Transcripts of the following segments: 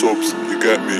subs, you get me?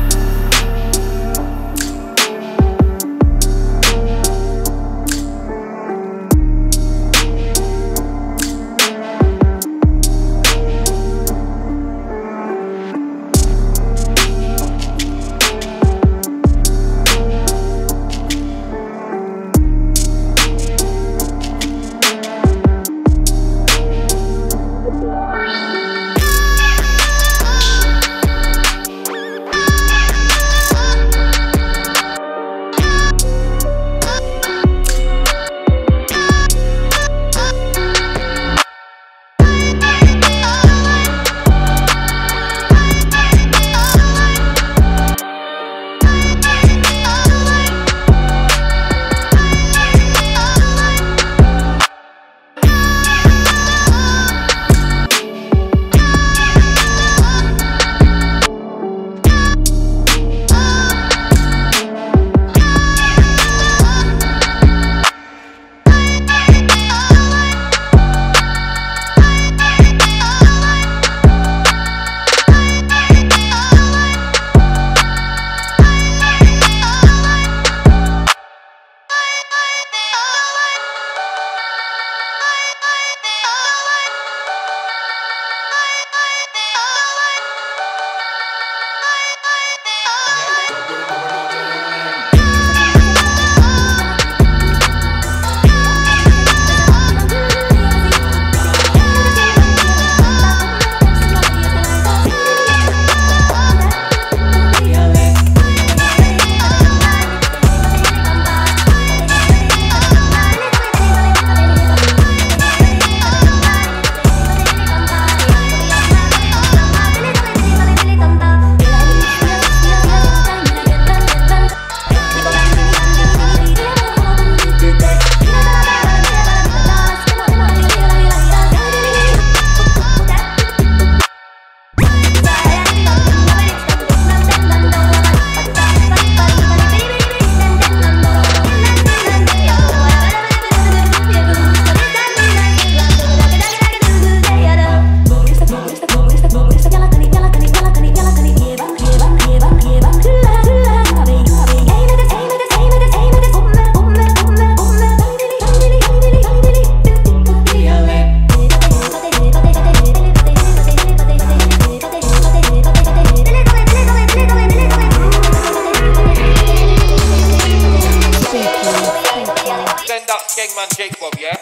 Gangman Jacob, yeah?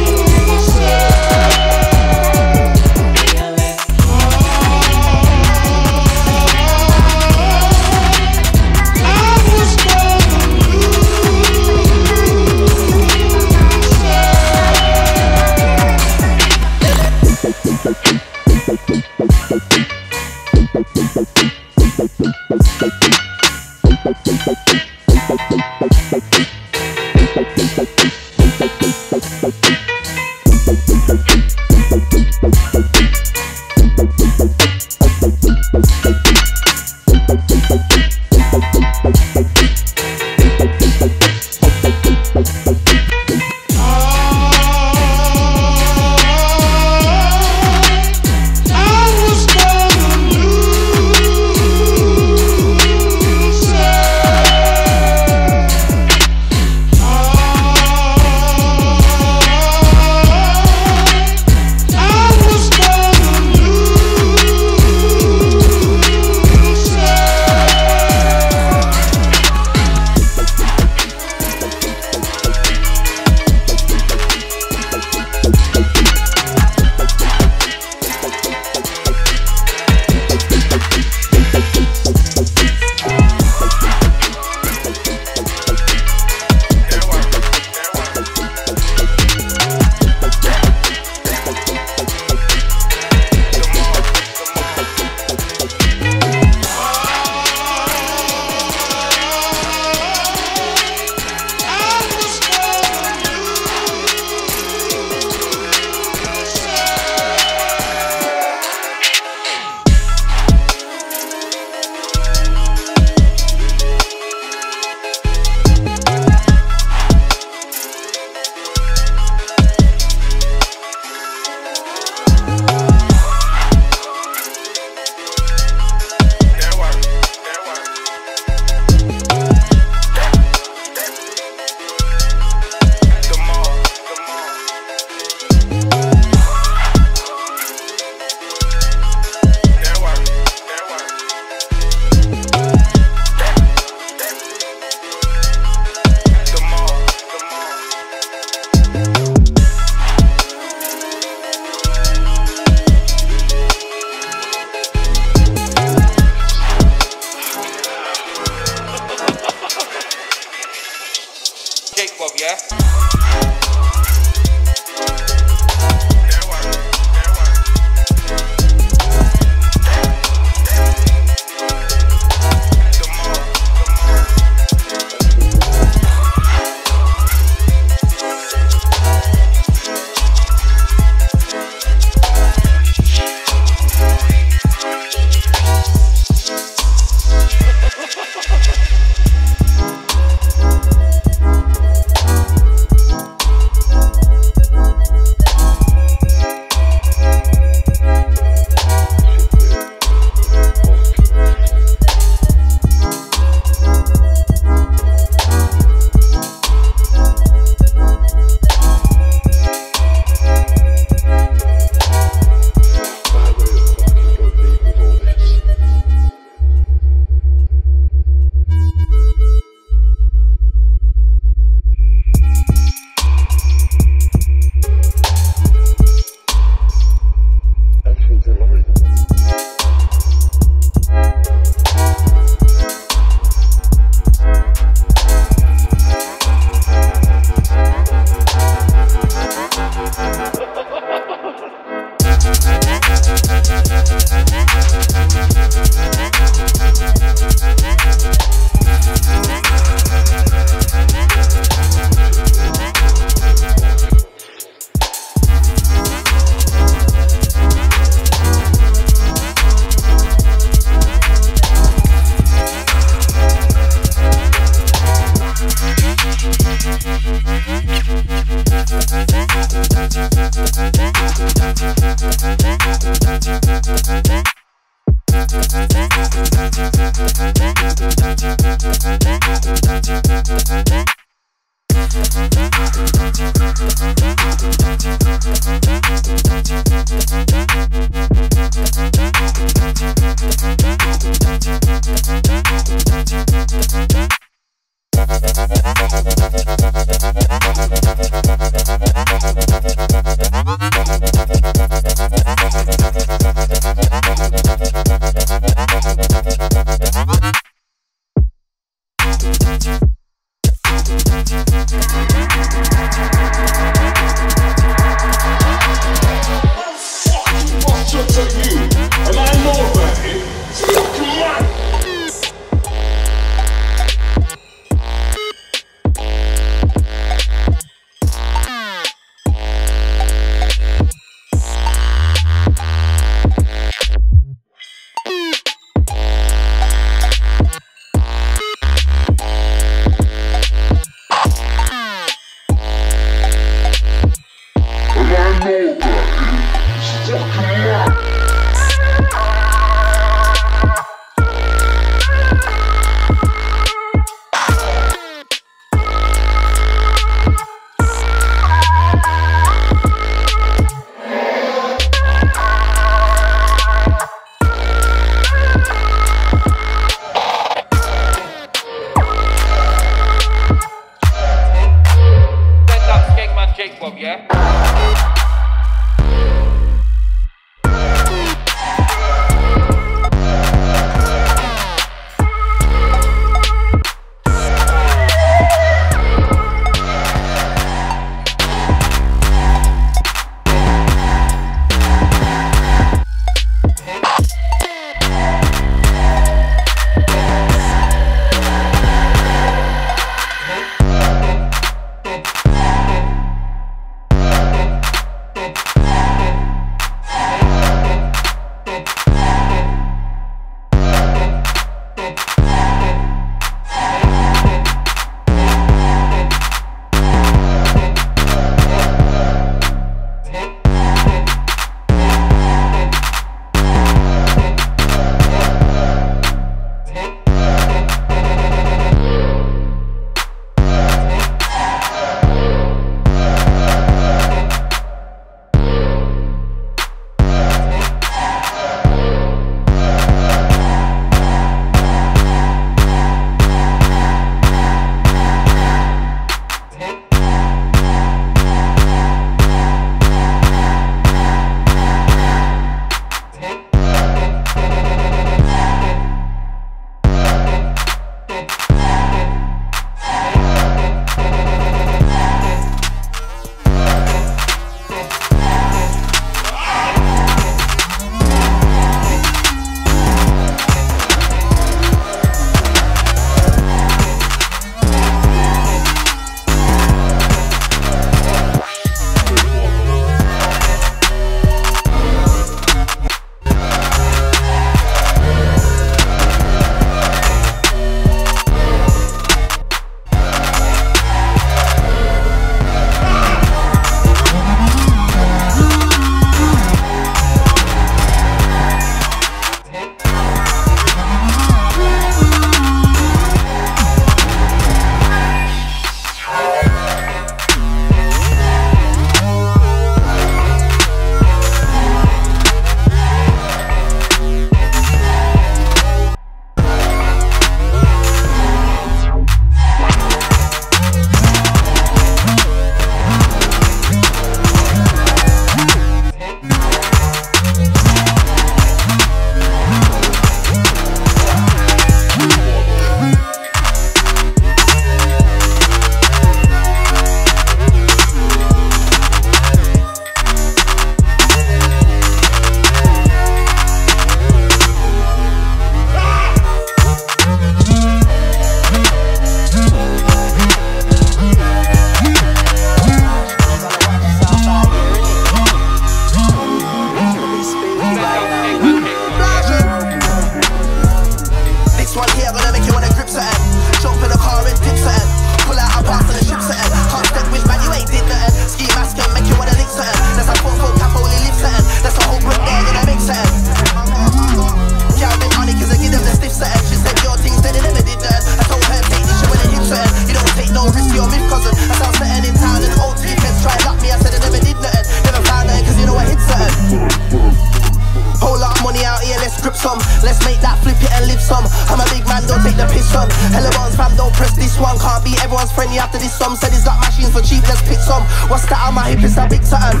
Let's make that flip it and live some. I'm a big man, don't take the piss on. Hella bones fam, don't press this one. Can't be everyone's friend, you after this some. Said he's got machines for cheap, let's pick some. What's that on my hip, it's a big something.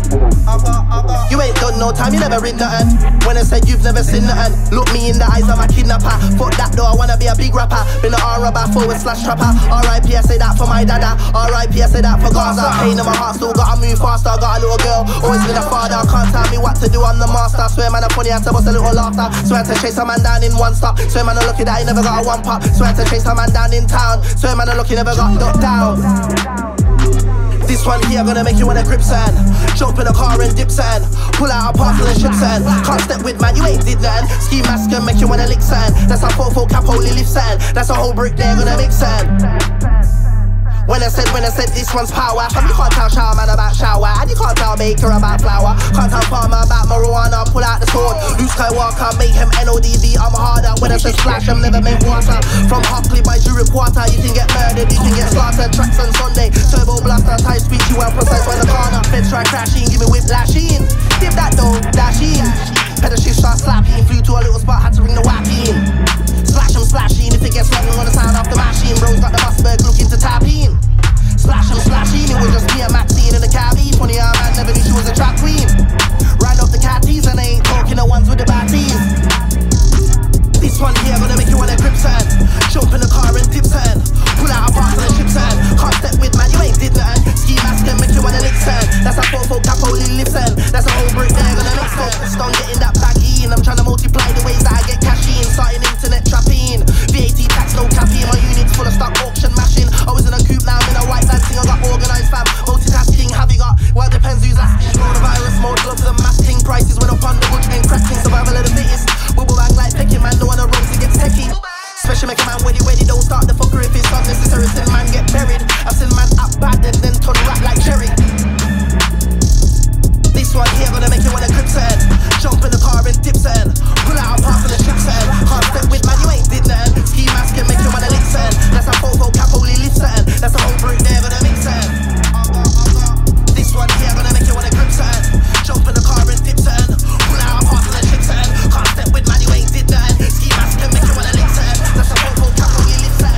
You ain't done no time, you never read nothing. When I said you've never seen nothing, look me in the eyes of my kidnapper. Fuck that though, I wanna be a big rapper. Been an R-rapper, /trapper. R.I.P. I say that for my dada. R.I.P. I say that for Gaza. Pain in my heart, still gotta move faster. Got a little girl, always been a father. Can't tell me what to do, I'm the master. Swear man, I'm funny, I had to bust a little laughter. Swear to chase a man down in one stop. Swear man, I'm lucky that he never got a one pop. Swear to chase a man down in town. Swear man, I'm lucky never got knocked down. This one here gonna make you wanna grip sand. Jump in a car and dip sand. Pull out a parcel and ship sand. Can't step with man, you ain't did nothing. Ski mask and make you wanna lick sand. That's a 4-4 cap, holy lift sand. That's a whole brick there gonna mix sand. When I said this one's power. Fam, you can't tell shower man about shower. And you can't tell baker about flour. Can't tell farmer about marijuana. Pull out the sword. Luke Skywalker, make him NODV. I'm harder. When I said splash, I'm never meant water. From Hockley by Drury Quarter, you can get murdered, you can get slaughtered. Tracks on Sunday, turbo blaster, tight speech, you well precise when the corner. Feds try crashing, give me whip lashing. Dip that though, dash in. Pedal shift start slapping. Flew to a little spot, had to ring the whack in. Slash 'em slashing, if it gets long, I'm gonna sound off the machine. Bro's got the Mossberg looking to tap in. Splash 'em slashing, it was just me and Maxine in the cabby. Funny how man never knew she was a track queen. Ride off the catties and I ain't talking the ones with the batties. This one here gonna make you wanna grip sand. Jump in the car and dip sand. Pull out a parcel and ship sand. Can't step with man, you ain't did nothing. Ski mask and make you wanna lick sand. That's a 4-4 cap, holy lift sand. That's a whole brick there gonna mix focused on getting that bag in. I'm trying to multiply the ways that I get cash in. Starting internet trapping. VAT tax, no caffeine. My unit's full of stock, auction mashing. I was in a coupe, now I'm in a white dancing. I got organised fam, multitasking. Have you got? Well, depends who's asking. Coronavirus mode, gloves and masking. Prices went up on the wood chain cracking. Survival of the fittest. Bubble bag like pecking man, no one a rose, it gets techie. Special make a man weddy, don't start the fucker if it's unnecessary. Send man get buried. I've seen man up bad and then turn rat like cherry. This one here gonna make you wanna grip sand. Jump in the car and dip sand. Pull out a parcel and ship sand. Can't step with man, you ain't did nothing. Ski mask and make you wanna lick sand. That's a 4-4 cap, holy lift sand. That's a whole brick there gonna mix sand. This one here gonna make you wanna grip sand. Jump in the car and dip sand. Pull out a parcel and ship sand. Can't step with man, you ain't did nothing. Ski mask and make you wanna lick sand. That's a 4-4 cap, holy lift sand.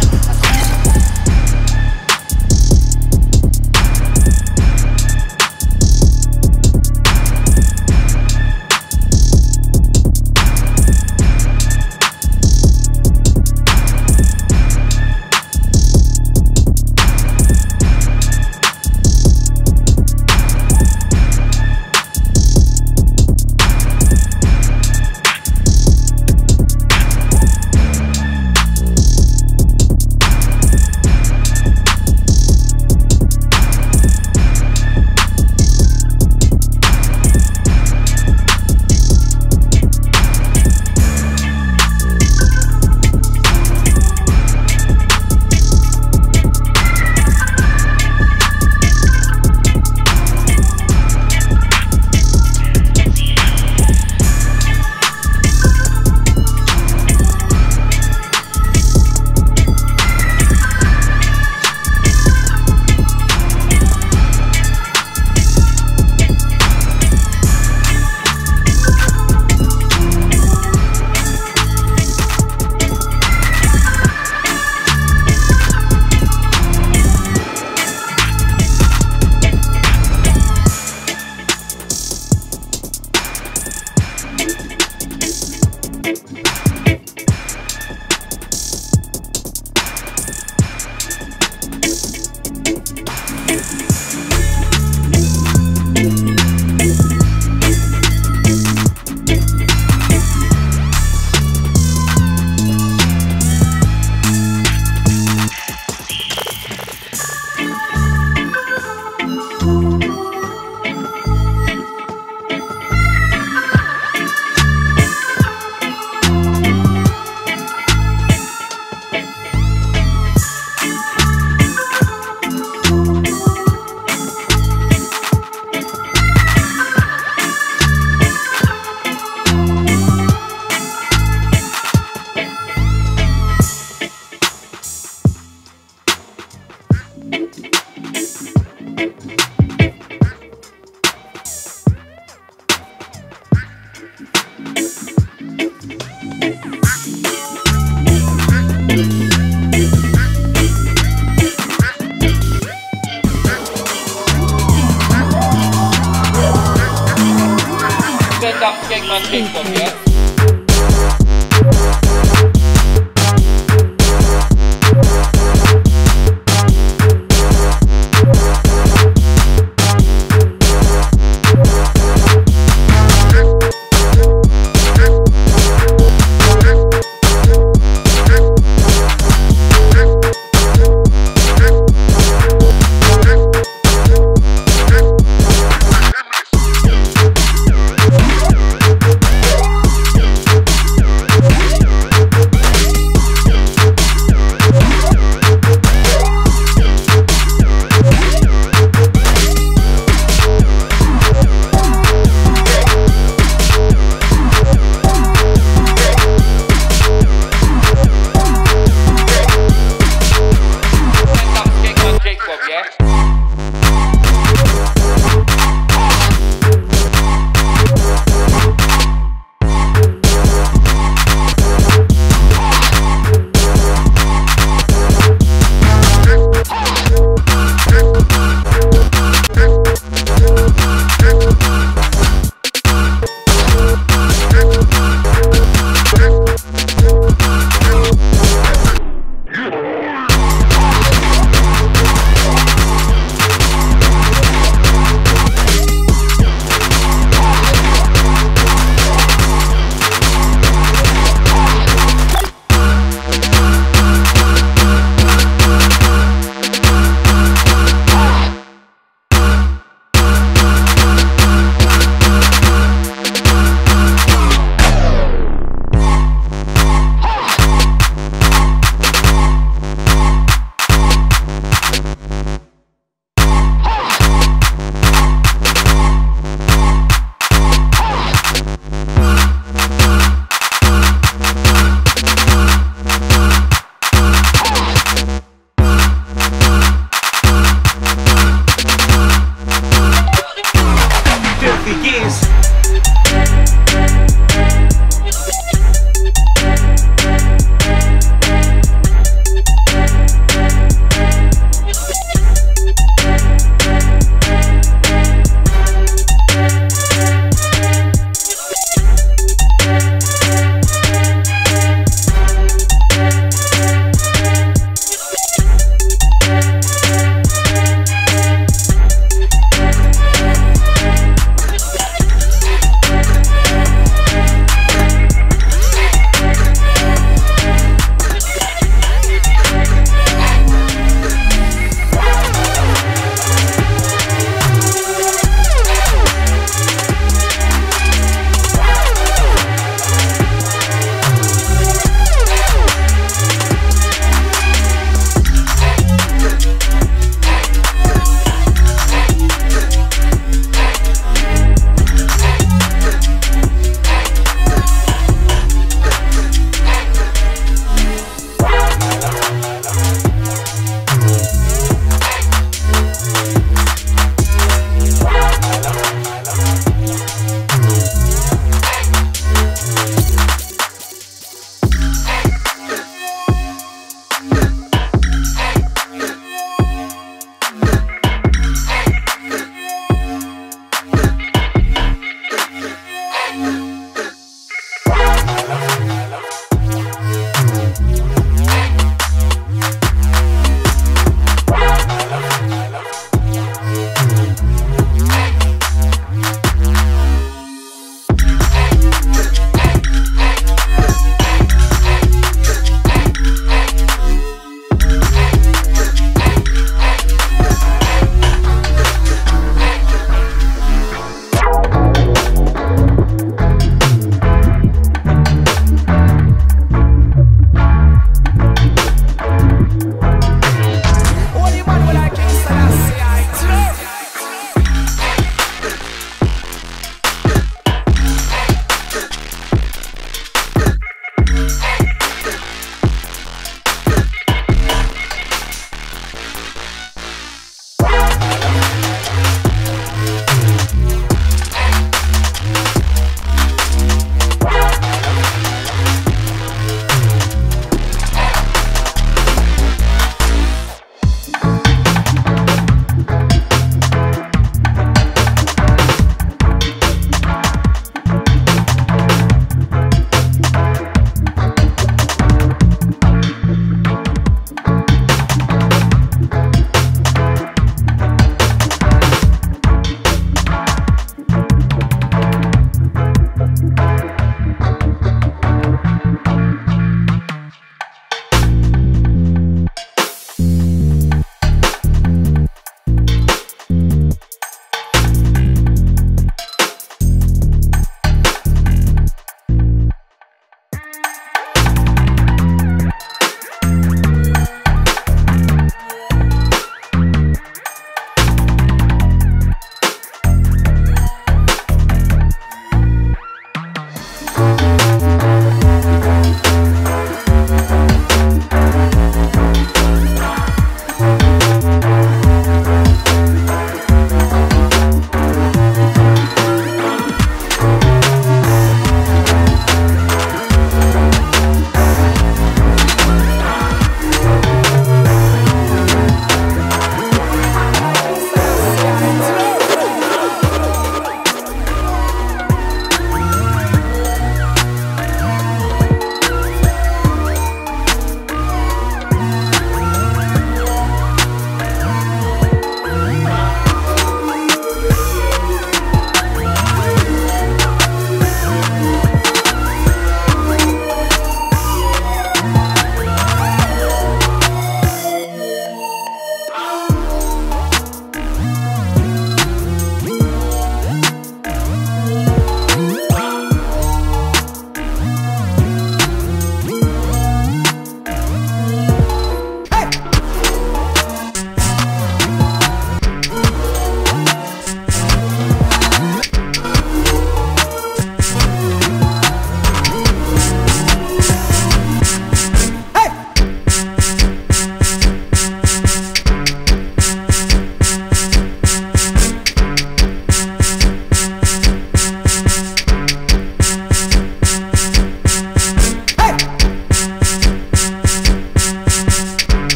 Skengman Jacob, yeah?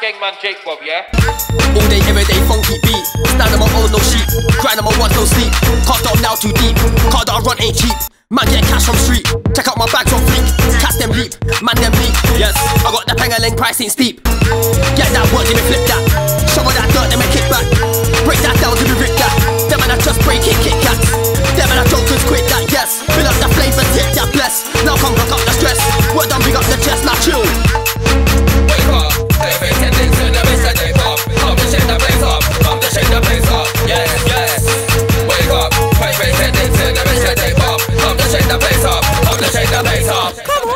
gang man Jake Bob, yeah? All day, every day, funky beat. Stand on my own, no sheep. Grind on my one, no sleep. Can't down now too deep. Car that I run ain't cheap. Man get cash from street. Check out my bags on fleek. Cast them leap, man them leap. Yes, I got the pengaling, price ain't steep. Get that work, let me flip that. Shovel that dirt, let me kick back. Break that down, let me rip that. Them man I just break it, kick cats. Them man I jokers quit that, yes. Fill up the flavor, tip that bless. Now come back up the stress. Well done, big up the chest, now chill. Wake up, every tending to the Mr. J Pop. Come to shake the place up, come to shake the place up. Yes, yes. Wake up, every tending to the Mr. J Pop. Come to shake the place up, come to shake the place up.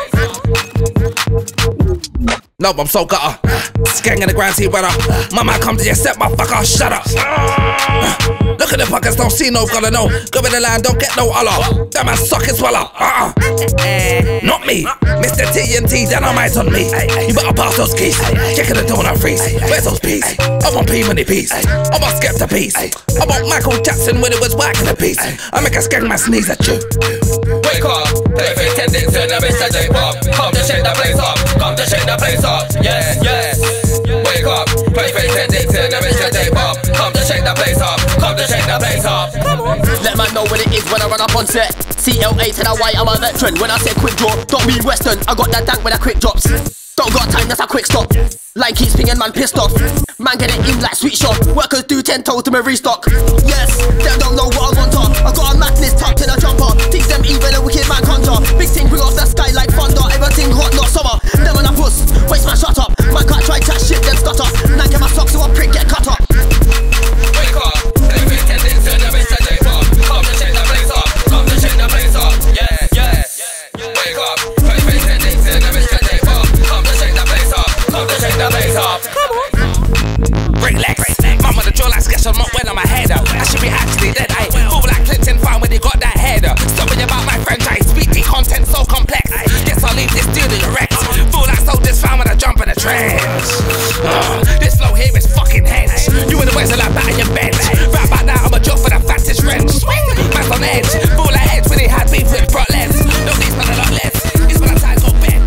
No, I'm so gutter. Skang in the grand sea weather. My man come to your set, motherfucker, shut up. Look at the fuckers, don't see no gotta know. Go in the line, don't get no Allah. That man suck and swallow. Not me, Mr. TNT, dynamite on me. You better pass those keys. Checking the donut freeze. Where's those peas? I want P money peas. I want Skepta peas. I want Michael Jackson when it was whacking a piece. I make a skang man sneeze at you. Wake up, every tending to the Mr. J Pop. Come to shake the place up, come to shake the place up. Yes, yes. Wake up, every tending to the Mr. J Pop. Come to shake the place up, come to shake the place up. Let man know what it is when I run up on set. CLA to the white, I'm a veteran. When I say quick draw, don't mean Western. I got that dank with a quick drops. Don't got time, that's a quick stop. Line keeps pinging, man pissed off. Man get it in like sweet shop. Workers do 10 toes to me restock. Yes, them don't know what I'm on top. I got a madness tucked in a jumper. Teach them evil and wicked man conjure. Big thing bring off the sky like thunder. Everything hot, not summer. Them on a puss, waste man shut up. Man can't try chat shit, then stutter. Now get my socks so a prick get cut up. Wake up, every tending to the Mr. J Pop. Come to shake the place up, come to shake the place up. Yes, yes. Wake up, every tending to the Mr. J Pop. Come to shake the place up, come to shake the place up. Break legs, mum with a jaw like sketch, I'm not well on my head. I should be actually dead. I feel like Clinton fine when he got that head. Stopping about my franchise, weekly content so complex. Guess I'll leave this deal direct. Feel like soldiers found when I jump in the trench. This flow here is fucking hench. You in the west are like back in your bench. Right about now, I'm a job for the fattest wrench. Man's on edge, feel like edge when he had beef with Brock Lens. No, these man a lot less. It's when I try to go bed.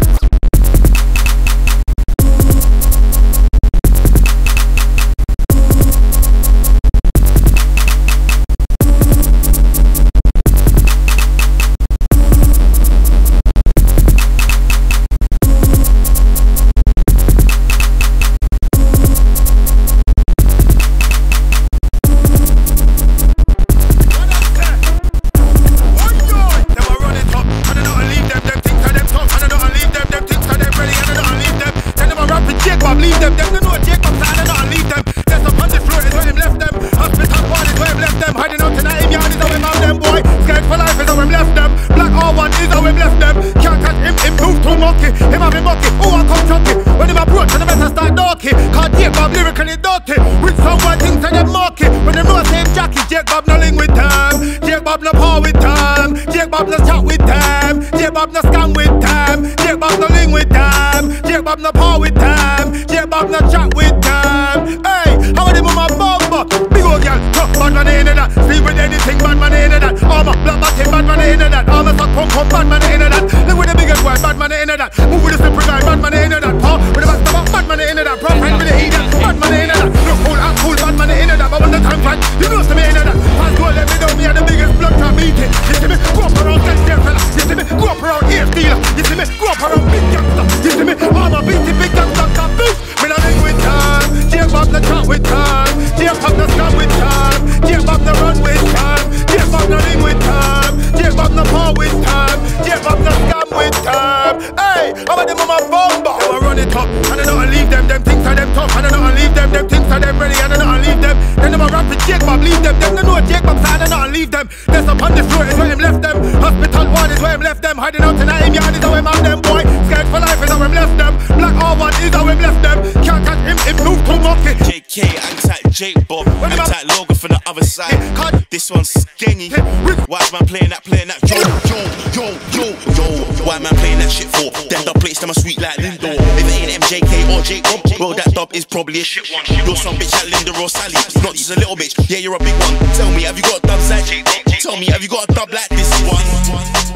Jake Bob, attack Logan from the other side. This one's skinny. White man playing that, yo, yo, yo, yo, yo. White man playing that shit for. Them dub plates, them are sweet like Lindo. If it ain't MJK or Jake Bob, well that dub is probably a shit one. You're some bitch like Linda or Sally, not just a little bitch. Yeah, you're a big one. Tell me, have you got dubs like Jake Bob? Tell me, have you got a dub like this one?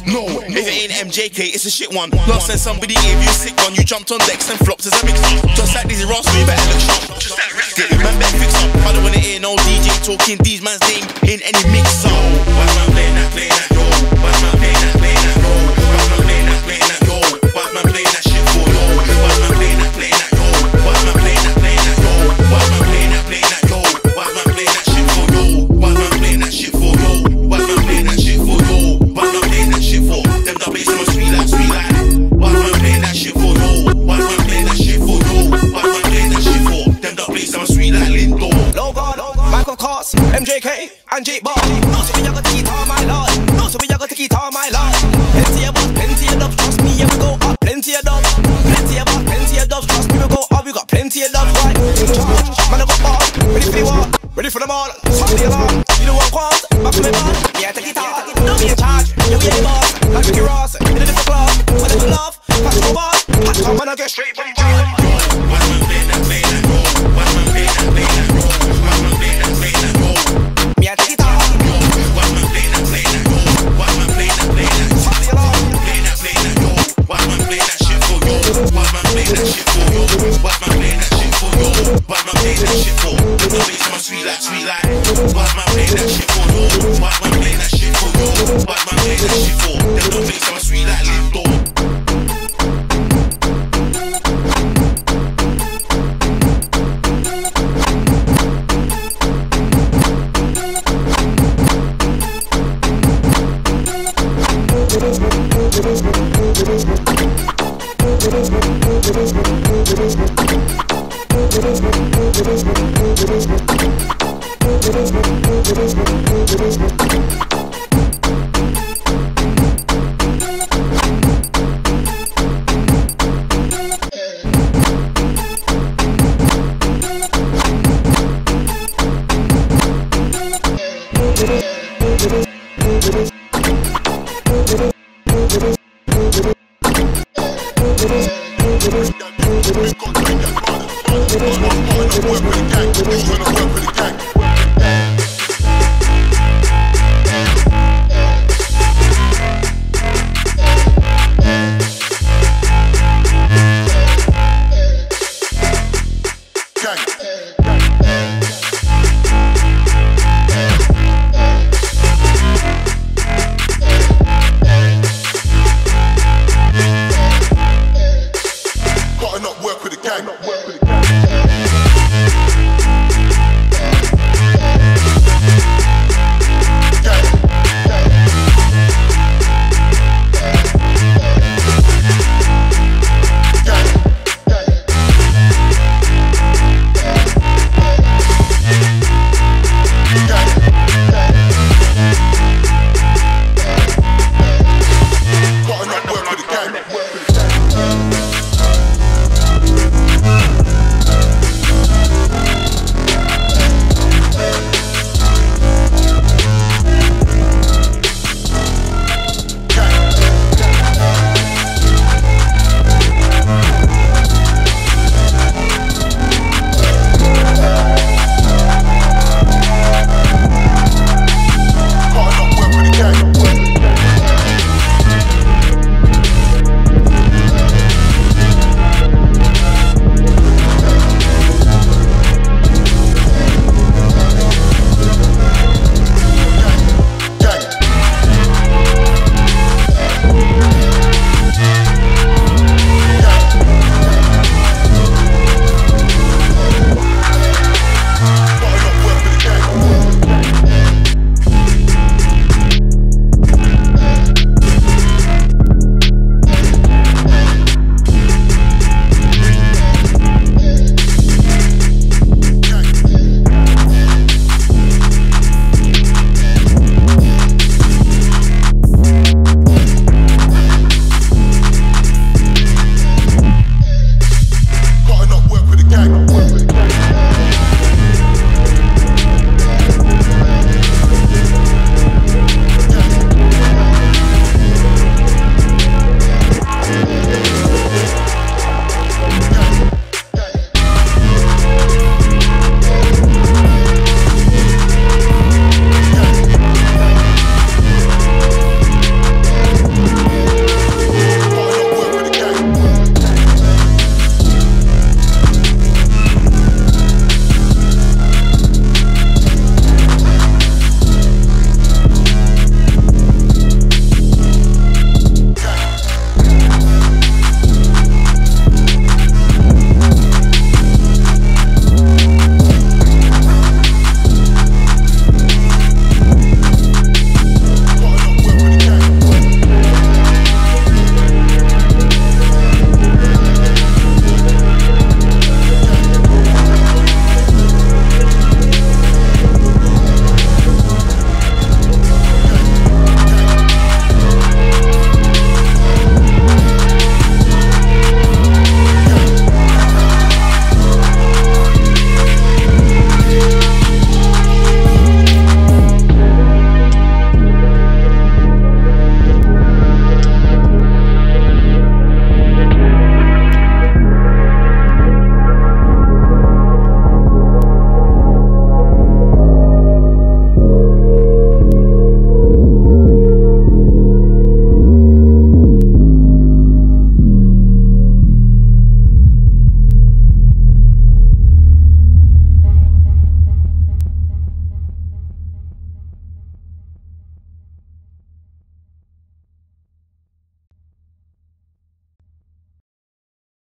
No, if it ain't MJK, it's a shit one. Last time somebody gave you a sick one, you jumped on decks and flopped as a mix up. Just like Dizzy Ross, we better look sharp. Just like Racket, man better fix up. I don't wanna hear no DJ talking these man's name in any mix up. Why's man playing that, yo? Why's man playing that, yo? Why's man playing that, yo? Why's man playing that shit for, yo? Why's man playing that, yo? Why's man playing that, yo? Why's man playing that, yo? Why's man playing that shit for, yo? Why's man playing that shit for, yo? Why's man playing that shit for, yo? Why's man playing that shit for? Them the bass on sweet like. Why's man playing that shit for, yo? Why's man playing that shit for, yo? Why's man playing that shit for? Them the bass on sweet like Lindo. Logan, Michael Kors, MJK, and J Bob. No, so we are gonna guitar, my lord. No, so we are gonna guitar, my lord. Plenty of buzz, plenty of dubs, trust me, yeah, we go up. Plenty of dubs, plenty of buzz, plenty of dubs, trust me, we go up. We got plenty of dubs, right? In charge, man, I got ball. Ready for the war, ready for them all. Sound the alarm, you know what calls. Back to me, ball. Yeah, take guitar, don't be in charge. Yeah, we ain't boss, like Ricky Ross. In a different club, whatever love, pass no ball. Hot come and I get straight from bar. Why's man playing that, yo? Why's man playing that, yo? Why's man playing that, yo? Me I take guitar. Why's man playing that, yo? Why's man playing that? Sound the alarm. Playing that, yo? Why's man playing that shit for, yo? Why's man playing that shit for, yo? Why's man playing that shit for, yo? Why's man playing that shit for? The bass on my sweet like. Why's man playing that shit for, yo? Why's man playing that shit for, yo? Why's man playing that shit for? Them the bass on my sweet like Lindo.